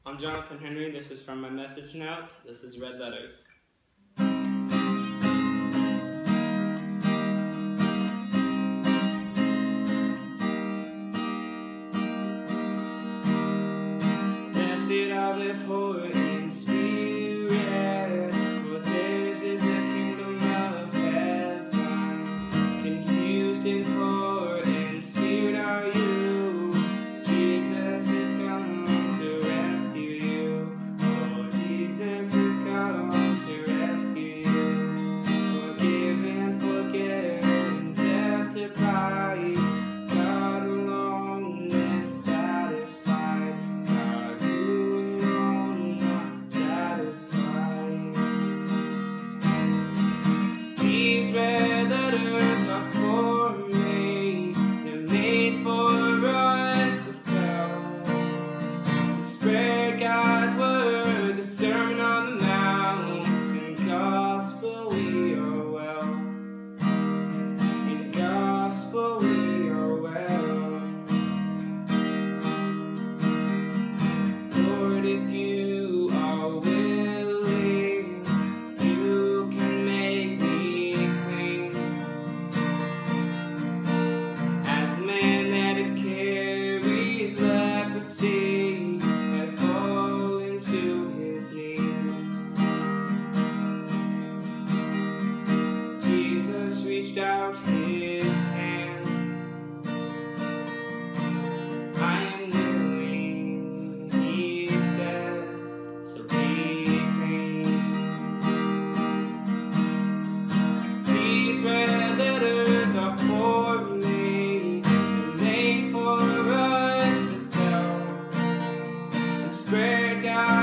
I'm Jonathan Henry. This is from my message notes. This is Red Letters. Blessed are the poor in spirit, for theirs is the kingdom of heaven. Confused and poor in spirit are you. Jesus is come to rescue you. Oh, Jesus is come to rescue you. Forgive and forget, and death deprived. God alone is satisfied. God, you alone are satisfied. These red letters are for me. They're made for us to tell, to spread God's word, the Sermon on the Mount. In gospel we are well. In gospel we are well. Lord, if you are willing, you can make me clean. As the man that had carried leprosy had fallen to his knees, Jesus reached out his hand. I am willing, he said, so be clean. These red letters are for me. They're made for us to tell, to spread God.